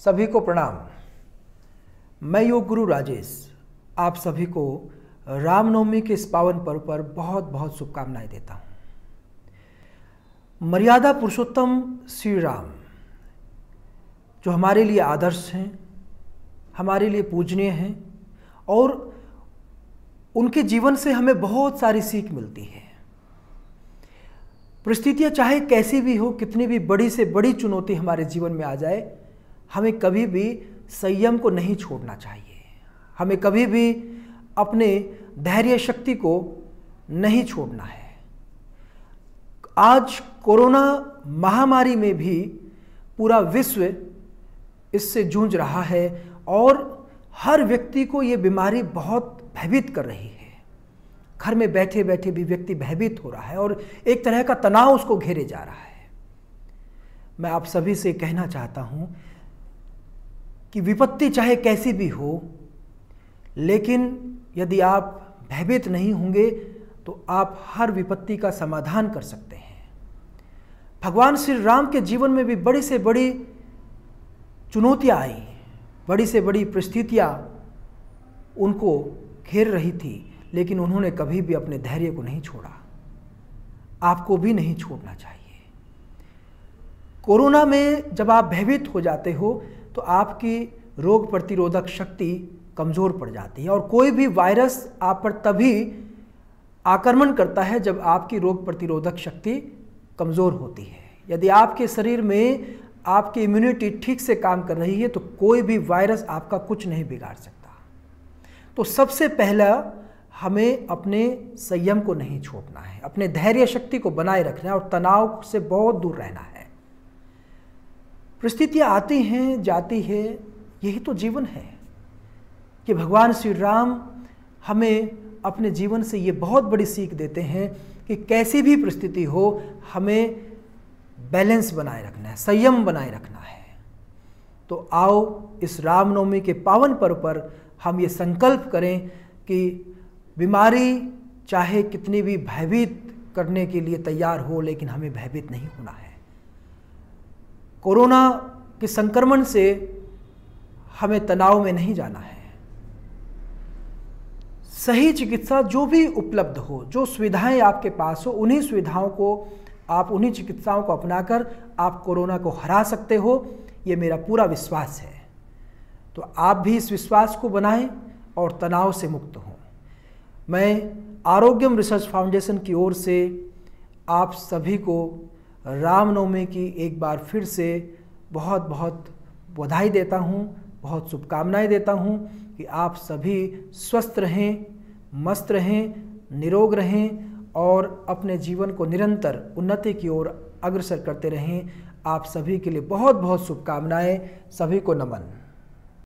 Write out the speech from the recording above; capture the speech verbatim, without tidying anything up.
सभी को प्रणाम। मैं योग गुरु राजेश आप सभी को रामनवमी के इस पावन पर्व पर बहुत बहुत शुभकामनाएं देता हूं। मर्यादा पुरुषोत्तम श्री राम जो हमारे लिए आदर्श हैं, हमारे लिए पूजनीय हैं और उनके जीवन से हमें बहुत सारी सीख मिलती है। परिस्थितियां चाहे कैसी भी हो, कितनी भी बड़ी से बड़ी चुनौती हमारे जीवन में आ जाए, हमें कभी भी संयम को नहीं छोड़ना चाहिए। हमें कभी भी अपने धैर्य शक्ति को नहीं छोड़ना है। आज कोरोना महामारी में भी पूरा विश्व इससे जूझ रहा है और हर व्यक्ति को ये बीमारी बहुत भयभीत कर रही है। घर में बैठे बैठे भी व्यक्ति भयभीत हो रहा है और एक तरह का तनाव उसको घेरे जा रहा है। मैं आप सभी से कहना चाहता हूं कि विपत्ति चाहे कैसी भी हो, लेकिन यदि आप भयभीत नहीं होंगे तो आप हर विपत्ति का समाधान कर सकते हैं। भगवान श्री राम के जीवन में भी बड़ी से बड़ी चुनौतियां आई, बड़ी से बड़ी परिस्थितियां उनको घेर रही थी, लेकिन उन्होंने कभी भी अपने धैर्य को नहीं छोड़ा। आपको भी नहीं छोड़ना चाहिए। कोरोना में जब आप भयभीत हो जाते हो तो आपकी रोग प्रतिरोधक शक्ति कमज़ोर पड़ जाती है और कोई भी वायरस आप पर तभी आक्रमण करता है जब आपकी रोग प्रतिरोधक शक्ति कमज़ोर होती है। यदि आपके शरीर में आपकी इम्यूनिटी ठीक से काम कर रही है तो कोई भी वायरस आपका कुछ नहीं बिगाड़ सकता। तो सबसे पहला हमें अपने संयम को नहीं छोड़ना है, अपने धैर्य शक्ति को बनाए रखना है और तनाव से बहुत दूर रहना है। परिस्थितियां आती हैं, जाती है, यही तो जीवन है कि भगवान श्री राम हमें अपने जीवन से ये बहुत बड़ी सीख देते हैं कि कैसी भी परिस्थिति हो हमें बैलेंस बनाए रखना है, संयम बनाए रखना है। तो आओ इस रामनवमी के पावन पर्व पर हम ये संकल्प करें कि बीमारी चाहे कितनी भी भयभीत करने के लिए तैयार हो, लेकिन हमें भयभीत नहीं होना है। कोरोना के संक्रमण से हमें तनाव में नहीं जाना है। सही चिकित्सा जो भी उपलब्ध हो, जो सुविधाएं आपके पास हो, उन्हीं सुविधाओं को आप उन्हीं चिकित्साओं को अपनाकर आप कोरोना को हरा सकते हो, ये मेरा पूरा विश्वास है। तो आप भी इस विश्वास को बनाएं और तनाव से मुक्त हों। मैं आरोग्यम रिसर्च फाउंडेशन की ओर से आप सभी को रामनवमी की एक बार फिर से बहुत बहुत बधाई देता हूं, बहुत शुभकामनाएं देता हूं कि आप सभी स्वस्थ रहें, मस्त रहें, निरोग रहें और अपने जीवन को निरंतर उन्नति की ओर अग्रसर करते रहें। आप सभी के लिए बहुत बहुत शुभकामनाएं। सभी को नमन।